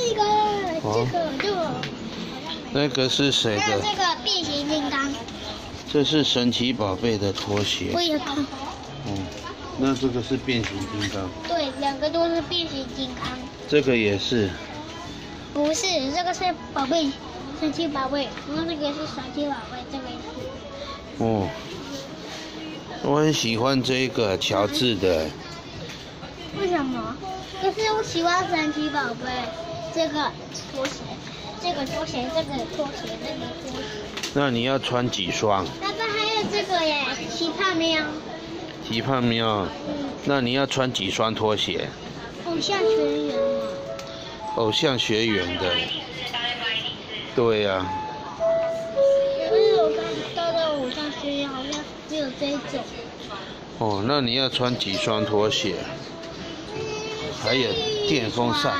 这个， 那个是谁还有的？ 这个变形金刚， 这是神奇宝贝的拖鞋。 我也看。 那这个是变形金刚。 对，两个都是变形金刚。 这个也是。 不是，这个是宝贝，神奇宝贝，然后这个是神奇宝贝，这个也是。 哦，我很喜欢这个乔治的。 为什么？可是我喜欢神奇宝贝，这个拖鞋，这个拖鞋，这个拖鞋，这个拖鞋。 那你要穿几双？ 爸爸还有这个耶，奇葩喵。 奇葩喵。那你要穿几双拖鞋？ 偶像学员嘛。 偶像学员的。对呀、 可是我看到的偶像学员好像只有这一种。 哦，那你要穿几双拖鞋？还有电风扇。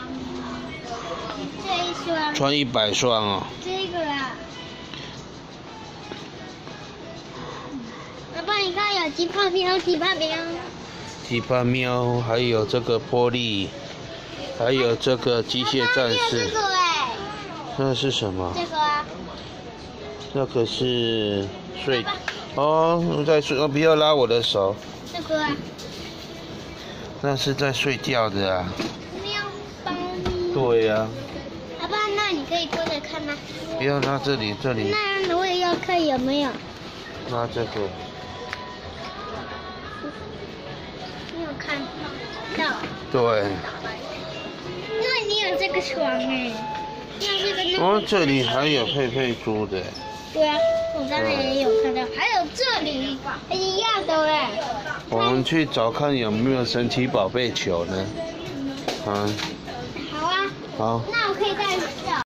这一双。 穿100双哦。 这个啊。爸爸，你看有奇葩喵，奇葩喵。 奇葩喵，还有这个玻璃，还有这个机械战士。 这个哎。 那是什么？ 这个啊。 那个是睡。哦，在睡，不要拉我的手。 这个啊。 那是在睡觉的啊。 喵包。 对呀、 爸爸，那你可以坐着看吗？ 不要拉这里，这里。 那我也要看有没有。 拉这个。 你有看到？ 对。 那你有这个床哎？那这个哦，这里还有佩佩猪的。 对啊，我刚才也有看到，还有这里一样的哎。 我们去找看有没有神奇宝贝球呢？ 好啊。 好。 那我可以带你。